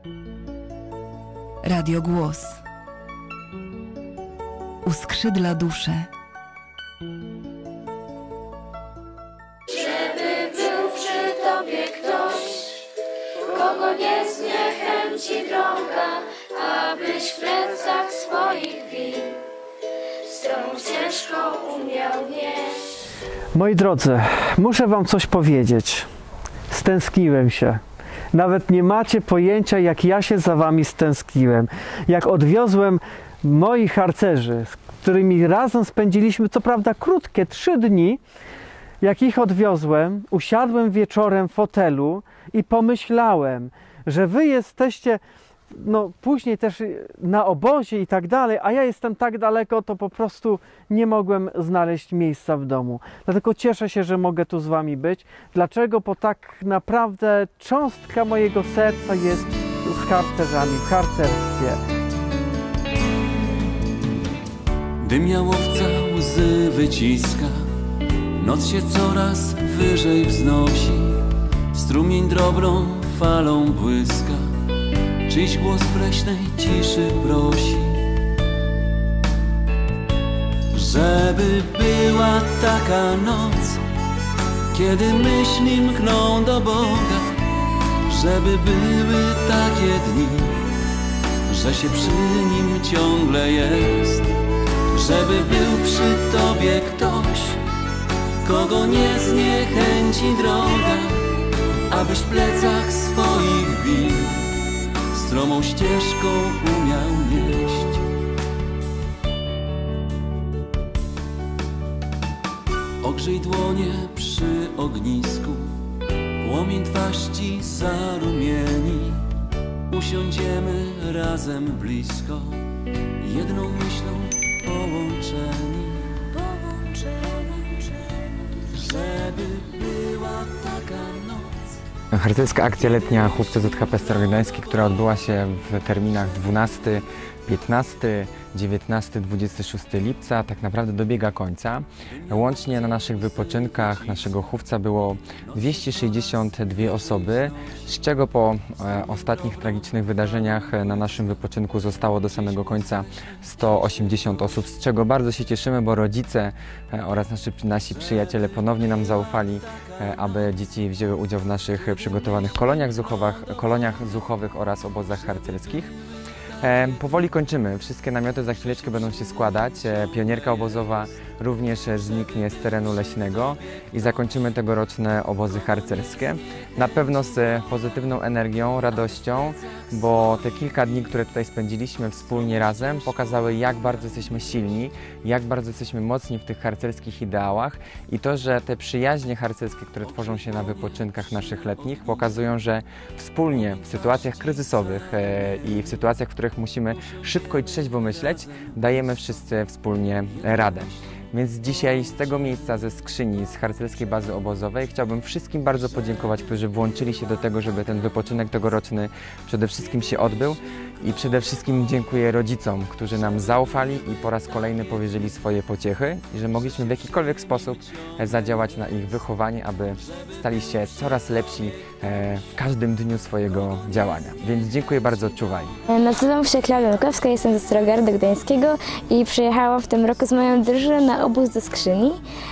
Radio Głos uskrzydla duszę. Żeby był przy Tobie ktoś, kogo nie zniechęci droga, abyś w plecach swoich win stromą ścieżką umiał nieść. Moi drodzy, muszę wam coś powiedzieć. Stęskniłem się. Nawet nie macie pojęcia, jak ja się za wami stęskniłem. Jak odwiozłem moich harcerzy, z którymi razem spędziliśmy, co prawda krótkie, 3 dni, jak ich odwiozłem, usiadłem wieczorem w fotelu i pomyślałem, że wy jesteście później też na obozie i tak dalej, a ja jestem tak daleko, to po prostu nie mogłem znaleźć miejsca w domu. Dlatego cieszę się, że mogę tu z wami być. Dlaczego? Bo tak naprawdę cząstka mojego serca jest z harcerzami, w harcerstwie. Dym jałowca łzy wyciska, noc się coraz wyżej wznosi, strumień drobną falą błyska, czyjś głos w leśnej ciszy prosi, żeby była taka noc, kiedy myśli mkną do Boga, żeby były takie dni, że się przy Nim ciągle jest, żeby był przy Tobie ktoś, kogo nie zniechęci droga, abyś w plecach swoich win stromą ścieżką umiał nieść. Ogrzej dłonie przy ognisku, płomień twarz ci zarumieni, usiądziemy razem blisko, jedną myślą połączeni, żeby była taka noc. Harcerska akcja letnia Chówce ZHP Starogard Gdański, która odbyła się w terminach 12, 15, 19, 26 lipca, tak naprawdę dobiega końca. Łącznie na naszych wypoczynkach naszego chówca było 262 osoby, z czego po ostatnich tragicznych wydarzeniach na naszym wypoczynku zostało do samego końca 180 osób, z czego bardzo się cieszymy, bo rodzice oraz nasi przyjaciele ponownie nam zaufali, aby dzieci wzięły udział w naszych przygotowanych koloniach zuchowych oraz obozach harcerskich. Powoli kończymy. Wszystkie namioty za chwileczkę będą się składać. Pionierka obozowa również zniknie z terenu leśnego i zakończymy tegoroczne obozy harcerskie. Na pewno z pozytywną energią, radością, bo te kilka dni, które tutaj spędziliśmy wspólnie razem, pokazały, jak bardzo jesteśmy silni, jak bardzo jesteśmy mocni w tych harcerskich ideałach i to, że te przyjaźnie harcerskie, które tworzą się na wypoczynkach naszych letnich, pokazują, że wspólnie w sytuacjach kryzysowych i w sytuacjach, w których musimy szybko i trzeźwo myśleć, dajemy wszyscy wspólnie radę. Więc dzisiaj z tego miejsca, ze skrzyni, z harcerskiej bazy obozowej chciałbym wszystkim bardzo podziękować, którzy włączyli się do tego, żeby ten wypoczynek tegoroczny przede wszystkim się odbył i przede wszystkim dziękuję rodzicom, którzy nam zaufali i po raz kolejny powierzyli swoje pociechy i że mogliśmy w jakikolwiek sposób zadziałać na ich wychowanie, aby stali się coraz lepsi w każdym dniu swojego działania. Więc dziękuję bardzo, odczuwajmy. Nazywam się Klaudia Lukowska, jestem ze Starogardu Gdańskiego i przyjechałam w tym roku z moją drużyną na obóz do Skrzyni.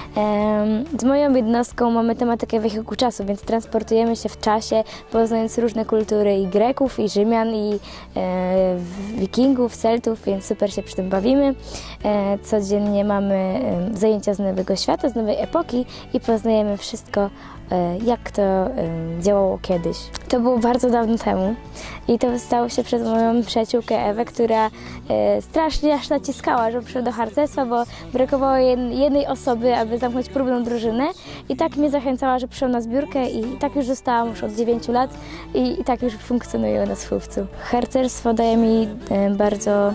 Z moją jednostką mamy tematykę wehikułu czasu, więc transportujemy się w czasie, poznając różne kultury i Greków, i Rzymian, i Wikingów, Celtów, więc super się przy tym bawimy. Codziennie mamy zajęcia z Nowego Świata, z nowej epoki i poznajemy wszystko, jak to działało kiedyś. To było bardzo dawno temu i to stało się przez moją przyjaciółkę Ewę, która strasznie aż naciskała, żeby przyszła do harcerstwa, bo brakowało jednej osoby, aby zamknąć próbną drużynę i tak mnie zachęcała, że przyszłam na zbiórkę i tak już zostałam już od 9 lat i tak już funkcjonuję u nas w chówcu. Harcerstwo daje mi bardzo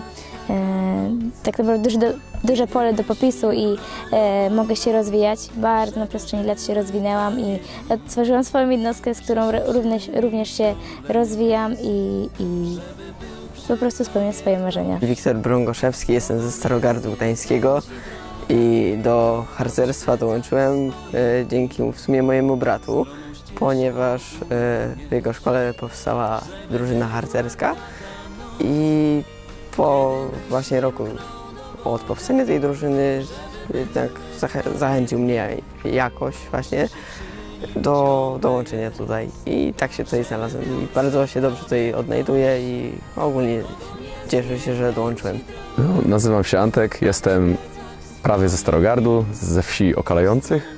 tak naprawdę duże pole do popisu i mogę się rozwijać. Bardzo na przestrzeni lat się rozwinęłam i stworzyłam swoją jednostkę, z którą również się rozwijam i po prostu spełniam swoje marzenia. Wiktor Brągoszewski, jestem ze Starogardu Gdańskiego i do harcerstwa dołączyłem dzięki w sumie mojemu bratu. ponieważ w jego szkole powstała drużyna harcerska i po właśnie roku od powstania tej drużyny tak zachęcił mnie jakoś właśnie do dołączenia tutaj i tak się tutaj znalazłem i bardzo się dobrze tutaj odnajduję i ogólnie cieszę się, że dołączyłem. No, nazywam się Antek, jestem prawie ze Starogardu, ze wsi okalających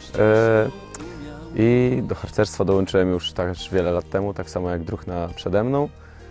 i do harcerstwa dołączyłem już też wiele lat temu, tak samo jak druhna przede mną.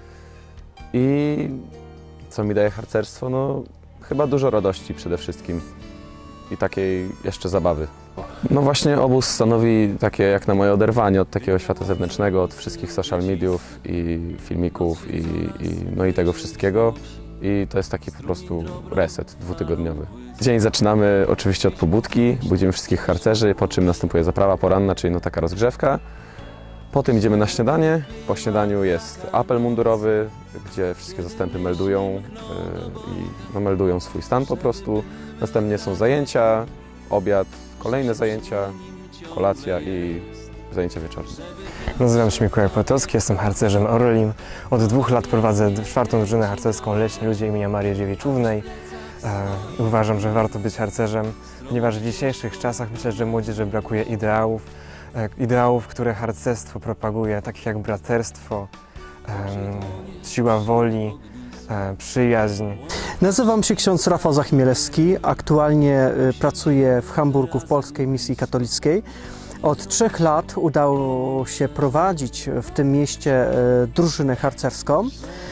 I co mi daje harcerstwo? No chyba dużo radości przede wszystkim i takiej jeszcze zabawy. No właśnie obóz stanowi takie jak na moje oderwanie od takiego świata zewnętrznego, od wszystkich social mediów i filmików no i tego wszystkiego. I to jest taki po prostu reset dwutygodniowy. Dzień zaczynamy oczywiście od pobudki, budzimy wszystkich harcerzy, po czym następuje zaprawa poranna, czyli no taka rozgrzewka. Potem idziemy na śniadanie. Po śniadaniu jest apel mundurowy, gdzie wszystkie zastępy meldują i meldują swój stan po prostu. Następnie są zajęcia, obiad, kolejne zajęcia, kolacja i zajęcia wieczorne. Nazywam się Mikołaj Płatowski, jestem harcerzem Orlim. Od 2 lat prowadzę 4. drużynę harcerską Leśni Ludzie imienia Marii Dziewiczównej. Uważam, że warto być harcerzem, ponieważ w dzisiejszych czasach myślę, że młodzieży brakuje ideałów, które harcerstwo propaguje, takich jak braterstwo, siła woli, przyjaźń. Nazywam się ksiądz Rafał Zachmielewski, aktualnie pracuję w Hamburgu w Polskiej Misji Katolickiej. Od 3 lat udało się prowadzić w tym mieście drużynę harcerską.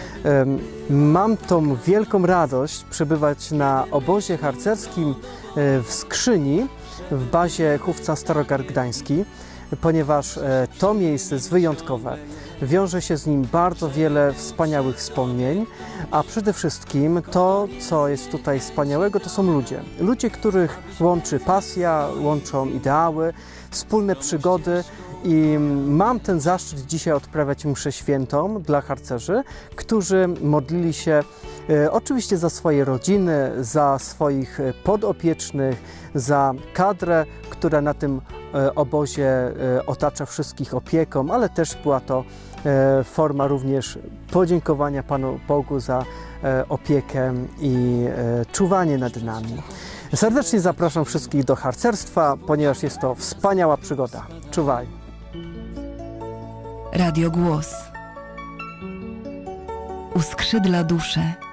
Mam tą wielką radość przebywać na obozie harcerskim w Skrzyni w bazie Chówca Starogard Gdański, ponieważ to miejsce jest wyjątkowe. Wiąże się z nim bardzo wiele wspaniałych wspomnień, a przede wszystkim to, co jest tutaj wspaniałego, to są ludzie. Ludzie, których łączy pasja, łączą ideały, wspólne przygody i mam ten zaszczyt dzisiaj odprawiać mszę świętą dla harcerzy, którzy modlili się oczywiście za swoje rodziny, za swoich podopiecznych, za kadrę, która na tym obozie otacza wszystkich opieką, ale też była to forma również podziękowania Panu Bogu za opiekę i czuwanie nad nami. Serdecznie zapraszam wszystkich do harcerstwa, ponieważ jest to wspaniała przygoda. Czuwaj! Radio Głos. Uskrzydla duszę.